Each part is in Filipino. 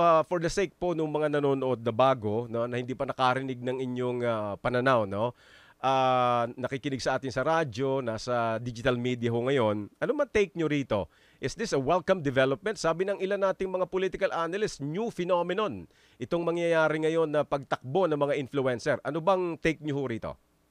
for the sake po ng mga nanonood na bago, no, na hindi pa nakarinig ng inyong pananaw, no, nakikinig sa atin sa radyo, nasa digital media ho ngayon, ano man take nyo rito? Is this a welcome development? Sabi ng ilan nating mga political analysts, new phenomenon. Itong mangyayari ngayon na pagtakbo ng mga influencer. Ano bang take nyo ho rito?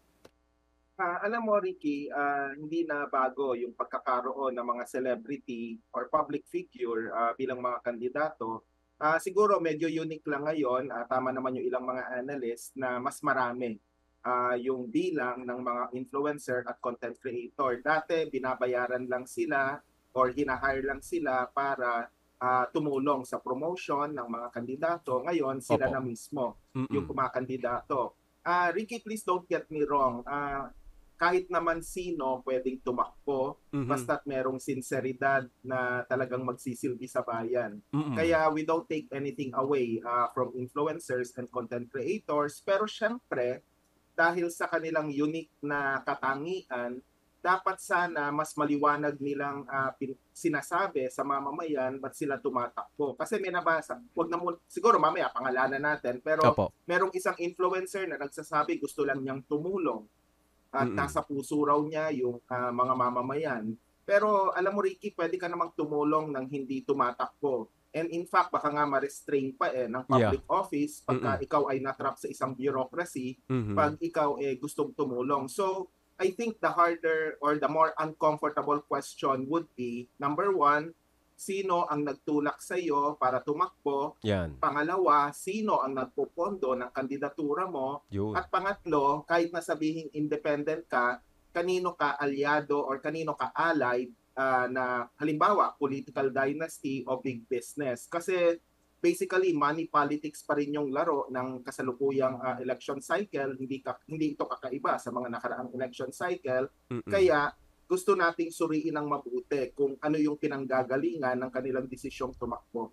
Alam mo, Ricky, hindi na bago yung pagkakaroon ng mga celebrity or public figure bilang mga kandidato. Siguro medyo unique lang ngayon, tama naman yung ilang mga analyst na mas marami yung bilang ng mga influencer at content creator. Dati, binabayaran lang sila or hinahire lang sila para tumulong sa promotion ng mga kandidato. Ngayon, sila Opo. na mismo yung kumakandidato. Ricky, please don't get me wrong. Kahit naman sino pwedeng tumakbo basta't merong sinseridad na talagang magsisilbi sa bayan. Kaya we don't take anything away from influencers and content creators, pero syempre dahil sa kanilang unique na katangian, dapat sana mas maliwanag nilang sinasabi sa mamamayan ba't sila tumatakbo. Kasi may nabasa, wag na siguro mamaya pangalanan natin, pero Opo. merong isang influencer na nagsasabi gusto lang niyang tumulong at nasa puso raw niya yung mga mamamayan. Pero alam mo, Ricky, pwede ka namang tumulong ng hindi tumatakbo. And in fact, baka nga ma-restrain pa ng public office pagka ikaw ay natrap sa isang bureaucracy pag ikaw gustong tumulong. So, I think the harder or the more uncomfortable question would be, number one, sino ang nagtulak sa iyo para tumakbo? Yan. Pangalawa, sino ang nagpopondo ng kandidatura mo? Yun. At pangatlo, kahit na sabihing independent ka, kanino ka alyado or kanino ka allied na halimbawa political dynasty o big business. Kasi basically money politics pa rin yung laro ng kasalukuyang election cycle. Hindi ito kakaiba sa mga nakaraang election cycle. Kaya gusto nating suriin ng mabuti kung ano yung pinanggagalingan ng kanilang desisyong tumakbo.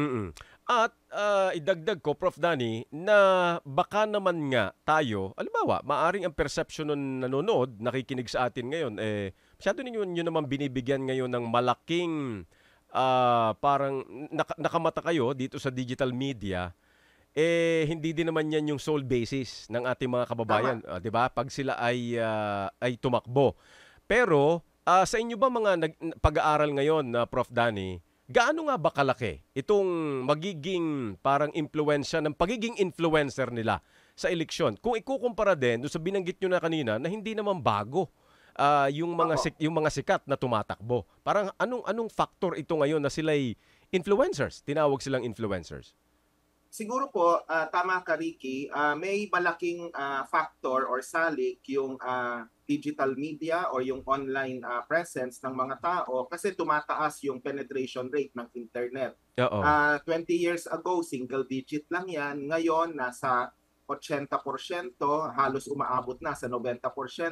At idagdag ko, Prof. Danny, na baka naman nga tayo, alimbawa, maaring ang perception ng nanonood, nakikinig sa atin ngayon, masyado ninyo naman binibigyan ngayon ng malaking parang nakamata kayo dito sa digital media, hindi din naman yan yung sole basis ng ating mga kababayan, 'di ba? Pag sila ay tumakbo. Pero sa inyo ba mga pag-aaral ngayon na Prof. Danny, gaano nga ba kalaki itong magiging parang impluwensya ng pagiging influencer nila sa eleksyon? Kung ikukumpara din doon sa binanggit nyo na kanina na hindi naman bago yung mga sikat na tumatakbo. Parang anong factor ito ngayon na sila'y influencers? Tinawag silang influencers. Siguro po, tama ka, Ricky, may malaking factor or salik yung digital media or yung online presence ng mga tao kasi tumataas yung penetration rate ng internet. 20 years ago, single digit lang yan. Ngayon, nasa 80%, halos umaabot na sa 90%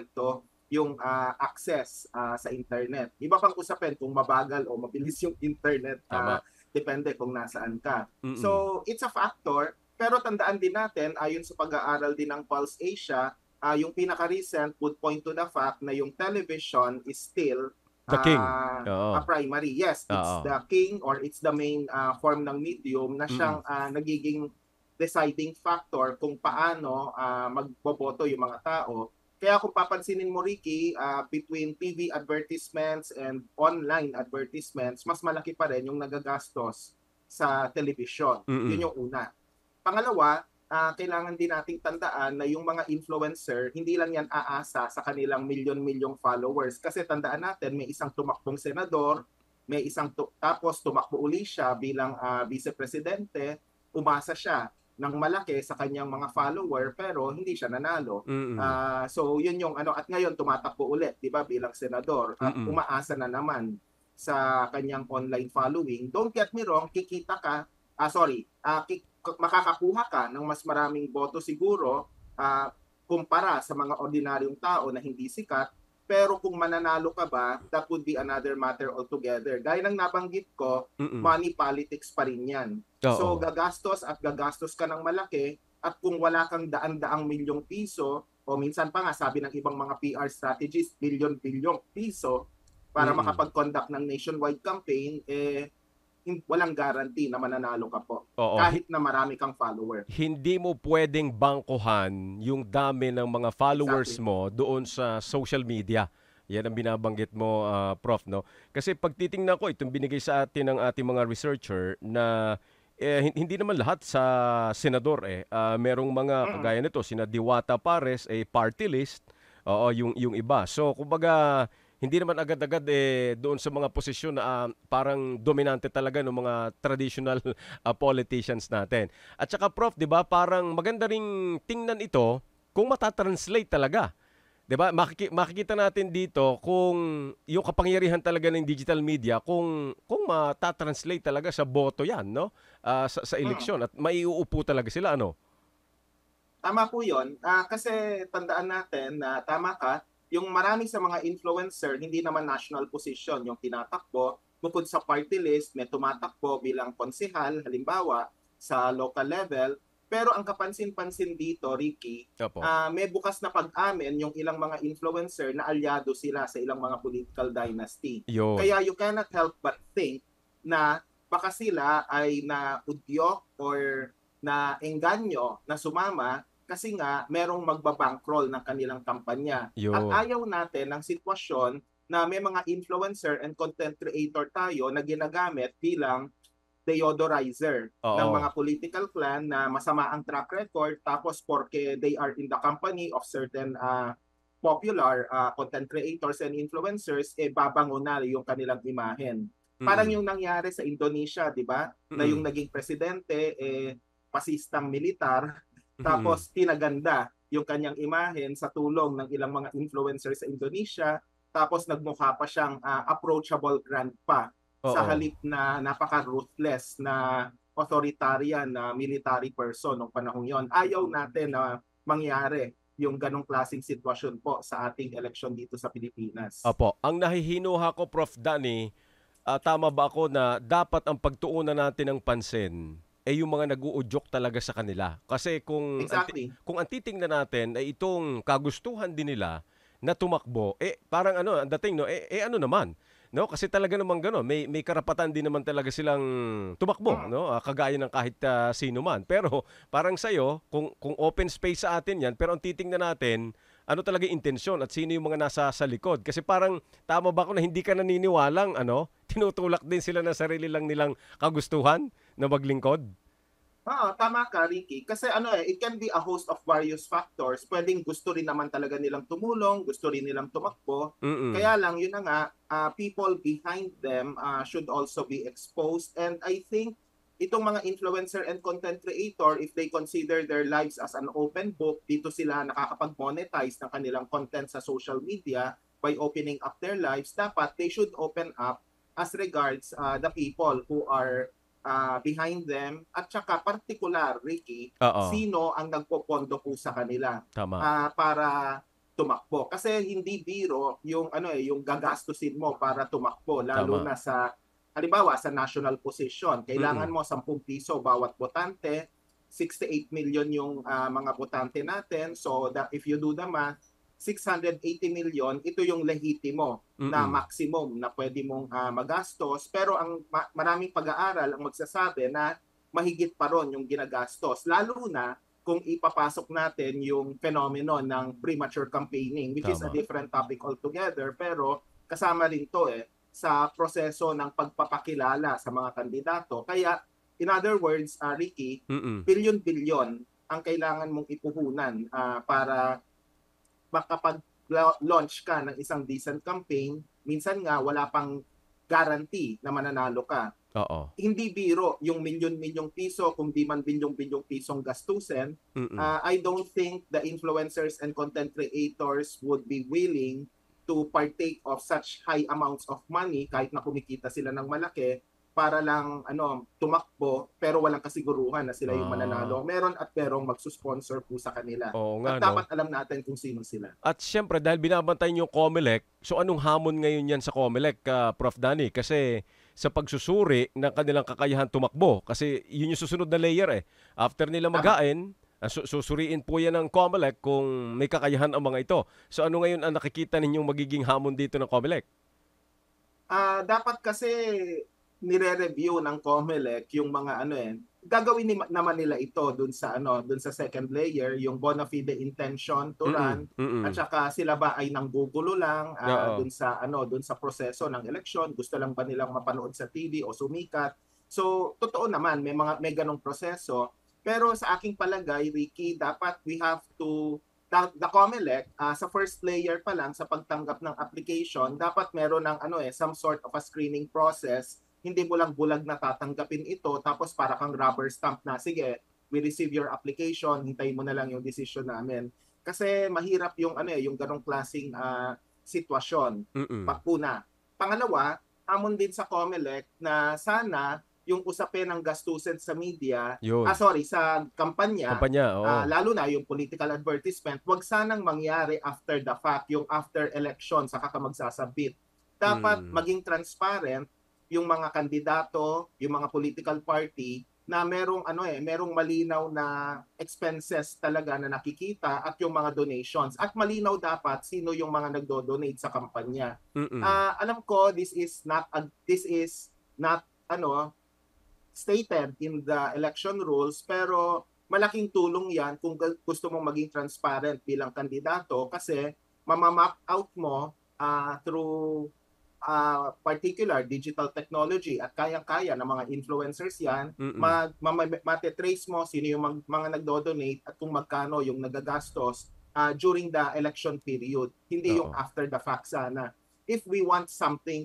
yung access sa internet. Iba pang usapin kung mabagal o mabilis yung internet. Depende kung nasaan ka. So, it's a factor. Pero tandaan din natin, ayon sa pag-aaral din ng Pulse Asia, yung pinaka-recent would point to the fact na yung television is still the king. A primary. Yes, it's the king or it's the main form ng medium na siyang nagiging deciding factor kung paano magboboto yung mga tao. Kaya kung papansinin mo, Ricky, between TV advertisements and online advertisements, mas malaki pa rin yung nagagastos sa television. Yun yung una. Pangalawa, kailangan din nating tandaan na yung mga influencer, hindi lang yan aasa sa kanilang milyon-milyong followers. Kasi tandaan natin, may isang tumakbong senador, may isang tapos tumakbo uli siya bilang vice-presidente, umasa siya ng malaki sa kanyang mga follower pero hindi siya nanalo. So yun yung at ngayon tumatakbo ulit, 'di ba, bilang senador at umaasa na naman sa kanyang online following. Don't get me wrong, kikita ka, makakakuha ka ng mas maraming boto siguro kumpara sa mga ordinaryong tao na hindi sikat. Pero kung mananalo ka ba, that would be another matter altogether. Gaya ng nabanggit ko, money politics pa rin yan. So gagastos ka ng malaki at kung wala kang daan-daang milyong piso o minsan pa nga sabi ng ibang mga PR strategists, bilyon-bilyong piso para makapag-conduct ng nationwide campaign, walang guarantee na mananalo ka po. Oo, Kahit na marami kang follower. hindi mo pwedeng bangkuhan yung dami ng mga followers Exactly. mo doon sa social media. Yan ang binabanggit mo, Prof, no? Kasi pag titingnan ko, itong binigay sa atin ng ating mga researcher na hindi naman lahat sa senador merong mga Mm. kagaya nito, sina Diwata Pares, party list, oo, yung iba. So, kumbaga, hindi naman agad-agad doon sa mga posisyon na parang dominante talaga ng mga traditional politicians natin. At saka Prof, 'di ba, parang maganda ring tingnan ito kung matatranslate talaga. 'Di ba? Makikita natin dito kung yung kapangyarihan talaga ng digital media kung matatranslate talaga sa boto 'yan, no? Sa Mm. eleksyon at maiuupo talaga sila, ano? Tama po yun. Kasi tandaan natin na tama ka, yung marami sa mga influencer, hindi naman national position yung tinatakbo. Bukod sa party list, may tumatakbo bilang konsehal, halimbawa, sa local level. Pero ang kapansin-pansin dito, Ricky, Opo. may bukas na pag-amin yung ilang mga influencer na alyado sila sa ilang mga political dynasty. Yun. Kaya you cannot help but think na baka sila ay naudyok or na engganyo na sumama kasi nga merong magbabankroll ng kanilang kampanya. At Yun. ayaw natin ng sitwasyon na may mga influencer and content creator tayo na ginagamit bilang deodorizer ng Oo. mga political clan na masama ang track record tapos porque they are in the company of certain popular content creators and influencers, babango na yung kanilang imahen. Parang Mm. yung nangyari sa Indonesia, di ba? Na yung Mm. naging presidente, pasistang militar, Mm. tapos tinaganda yung kanyang imahen sa tulong ng ilang mga influencers sa Indonesia, tapos nagmukha pa siyang approachable grandpa sa Oo. halip na napaka-ruthless na authoritarian na military person nung panahon yon. Ayaw natin na mangyari yung ganong klaseng sitwasyon po sa ating eleksyon dito sa Pilipinas. Opo. Ang nahihinuha ko, Prof. Danny, tama ba ako na dapat ang pagtuunan natin ng pansin yung mga nag-uudyok talaga sa kanila? Kasi Exactly. kung ang titingnan natin ay itong kagustuhan din nila na tumakbo, parang ano, ang dating, no, ano naman, no? Kasi talaga naman gano'n, may karapatan din naman talaga silang tumakbo, Mm. no? Kagaya ng kahit sino man. Pero parang sa'yo, kung open space sa atin 'yan, pero ang titingnan natin ano talaga yung intensyon at sino yung mga nasa sa likod. Kasi parang tama ba ako na hindi ka naniniwalang tinutulak din sila ng sarili lang nilang kagustuhan na maglingkod? Oo, tama ka, Ricky. Kasi it can be a host of various factors. Pwedeng gusto rin naman talaga nilang tumulong, gusto rin nilang tumakbo. Mm. Kaya lang, yun na nga, people behind them should also be exposed. And I think itong mga influencer and content creator, if they consider their lives as an open book, dito sila nakakapag-monetize ng kanilang content sa social media by opening up their lives, dapat they should open up as regards the people who are behind them at saka particular, Ricky, Oo, sino ang nagpopondo po sa kanila tama. para tumakbo. Kasi hindi biro yung yung gagastusin mo para tumakbo lalo Tama. na sa halimbawa sa national position. Kailangan Mm. mo 10 piso bawat botante, 68 million yung mga botante natin. So that if you do the math, 680 million, ito yung lehitimo na Mm. maximum na pwede mong magastos. Pero ang maraming pag-aaral ang magsasabi na mahigit pa ron yung ginagastos. Lalo na kung ipapasok natin yung phenomenon ng premature campaigning, which is a Tama. different topic altogether. Pero kasama rin to sa proseso ng pagpapakilala sa mga kandidato. Kaya, in other words, Ricky, Mm. bilyon-bilyon ang kailangan mong ipuhunan para makapag-launch ka ng isang decent campaign. Minsan nga wala pang guarantee na mananalo ka. Oo. Hindi biro yung milyon-milyong piso, kung di man bilyong-bilyong pisong gastusin. Mm. I don't think the influencers and content creators would be willing to partake of such high amounts of money kahit na kumikita sila ng malaki para lang tumakbo pero walang kasiguruhan na sila yung mananalo. Ah, Meron at merong magsusponsor po sa kanila. oo nga, At 'no? dapat alam natin kung sino sila. At siyempre dahil binabantay niyo yung COMELEC, so anong hamon ngayon 'yan sa COMELEC, Prof. Danny? Kasi sa pagsusuri ng kanilang kakayahan tumakbo, kasi yun yung susunod na layer. After nila Tama. magain, susuriin po yan ng COMELEC kung may kakayahan ang mga ito. So ano ngayon ang nakikita ninyong magiging hamon dito ng COMELEC? Dapat kasi nire-review ng COMELEC yung mga gagawin naman nila ito dun sa second layer, yung bona fide intention to run, at saka sila ba ay nanggugulo lang Oo. dun sa proseso ng eleksyon, gusto lang ba nilang mapanood sa TV o sumikat. So totoo naman may ganong proseso, pero sa aking palagay, Ricky, dapat we have to the COMELEC, sa first layer pa lang sa pagtanggap ng application, dapat meron ng some sort of a screening process. Hindi mo lang bulag na tatanggapin ito tapos para kang rubber stamp na, sige, we receive your application, hintayin mo na lang yung decision namin. Kasi mahirap yung yung ganong klaseng sitwasyon. Una. Pangalawa, hamon din sa COMELEC na sana yung usapin ng gastusin sa media, Yun. sa kampanya, Kampanya, oo. lalo na yung political advertisement, wag sanang mangyari after the fact, yung after election saka ka magsasabit. Dapat maging transparent yung mga kandidato, yung mga political party na merong malinaw na expenses talaga na nakikita at yung mga donations, at malinaw dapat sino yung mga nagdo-donate sa kampanya. Alam ko this is not stated in the election rules, pero malaking tulong yan kung gusto mong maging transparent bilang kandidato, kasi mamamap out mo through particular digital technology, at kayang-kaya ng mga influencers yan, mate-trace mo sino yung mga nagdo-donate at kung magkano yung nagagastos during the election period, hindi yung after the fact sana. If we want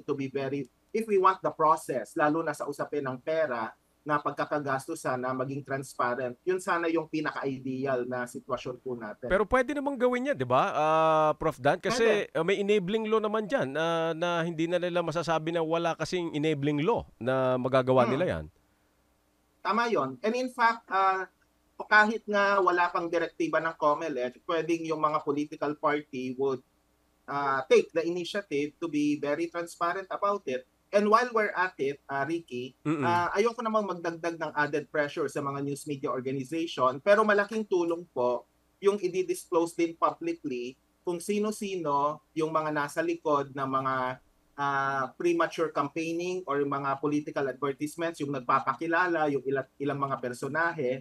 the process, lalo na sa usapin ng pera, na pagkakagastos sana maging transparent, yun sana yung pinaka-ideal na sitwasyon po natin. Pero pwede namang gawin yan, di ba, Prof. Dan? Kasi may enabling law naman dyan na hindi na nila masasabi na wala kasing enabling law na magagawa nila yan. Tama yon. And in fact, kahit nga wala pang direktiba ng COMELEC, pwedeng yung mga political party would take the initiative to be very transparent about it. And while we're at it, Ricky, ayoko namang magdagdag ng added pressure sa mga news media organization, pero malaking tulong po yung i-disclose din publicly kung sino-sino yung mga nasa likod ng mga premature campaigning or mga political advertisements, yung nagpapakilala, yung ilang mga personahe,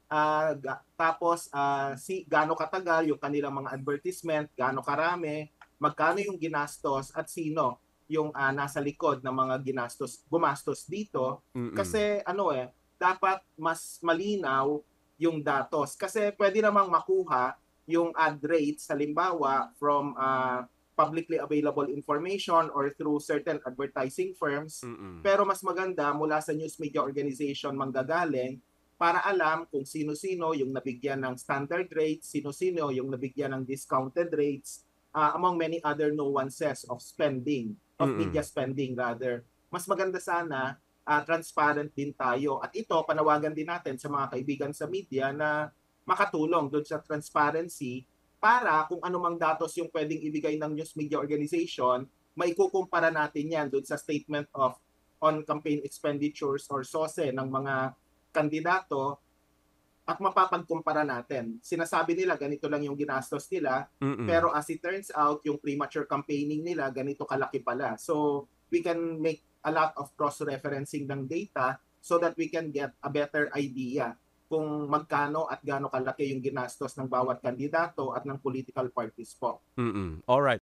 tapos gaano katagal yung kanilang mga advertisement, gaano karami, magkano yung ginastos, at sino yung nasa likod ng mga gumastos dito. Kasi dapat mas malinaw yung datos. Kasi pwede namang makuha yung ad rates, halimbawa, from publicly available information or through certain advertising firms. Pero mas maganda mula sa news media organization manggagaling, para alam kung sino-sino yung nabigyan ng standard rates, sino-sino yung nabigyan ng discounted rates, among many other nuances of media spending rather. Mas maganda sana transparent din tayo. At ito, panawagan din natin sa mga kaibigan sa media na makatulong doon sa transparency, para kung anumang datos yung pwedeng ibigay ng news media organization, maikukumpara natin yan doon sa statement of on campaign expenditures or SOSE ng mga kandidato, at mapapagkumpara natin. Sinasabi nila ganito lang yung ginastos nila, pero as it turns out, yung premature campaigning nila ganito kalaki pala. So we can make a lot of cross-referencing ng data so that we can get a better idea kung magkano at gaano kalaki yung ginastos ng bawat kandidato at ng political parties po. Alright.